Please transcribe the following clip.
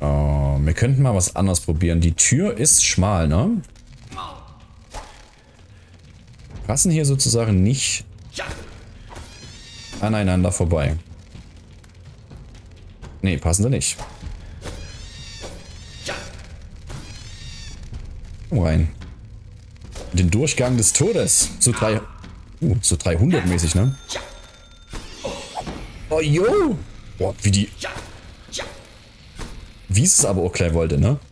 Wir könnten mal was anderes probieren. Die Tür ist schmal, ne? Passen hier sozusagen nicht aneinander vorbei. Nee, passen sie nicht. Rein. Den Durchgang des Todes. Zu 300 mäßig, ne? Oh, yo! Boah, wie die... Wie es aber auch gleich wollte, ne?